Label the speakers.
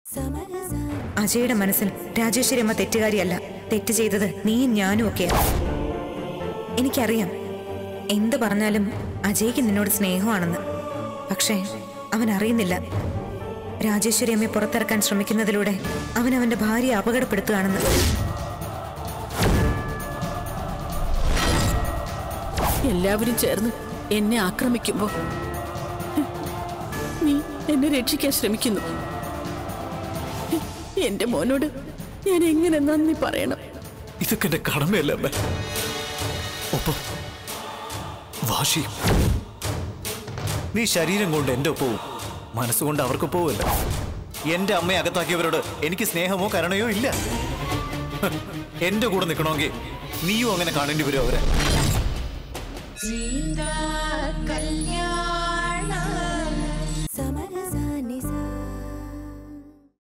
Speaker 1: അജയുടെ മനസ്സിൽ രാജേശ്വരി അമ്മ തെറ്റുകാരിയല്ല. തെറ്റ് ചെയ്തത് നീയും ഞാനും ഒക്കെയാ. എനിക്കറിയാം എന്ത് പറഞ്ഞാലും അജയ്ക്ക് നിന്നോട് സ്നേഹമാണെന്ന്. പക്ഷേ അവൻ അറിയുന്നില്ല, രാജേശ്വരി അമ്മയെ പുറത്തിറക്കാൻ ശ്രമിക്കുന്നതിലൂടെ അവൻ അവന്റെ ഭാര്യയെ അപകടപ്പെടുത്തുകയാണെന്ന്.
Speaker 2: എല്ലാവരും ചേർന്ന് എന്നെ ആക്രമിക്കുമ്പോ നീ എന്നെ രക്ഷിക്കാൻ ശ്രമിക്കുന്നു. എന്റെ മോനോട് ഞാൻ എങ്ങനെ നന്ദി പറയണം?
Speaker 3: ഇതൊക്കെ എന്റെ കടമയല്ല അമ്മ. ഒപ്പം വാശിയും. നീ ശരീരം കൊണ്ട് എന്റെ ഒപ്പവും മനസ്സുകൊണ്ട് അവർക്കൊപ്പവുമല്ല. എന്റെ അമ്മയെ അകത്താക്കിയവരോട് എനിക്ക് സ്നേഹമോ കരുണയോ ഇല്ല. എന്റെ കൂടെ നിൽക്കണമെങ്കിൽ നീയും അങ്ങനെ കാണേണ്ടി വരും അവരെ.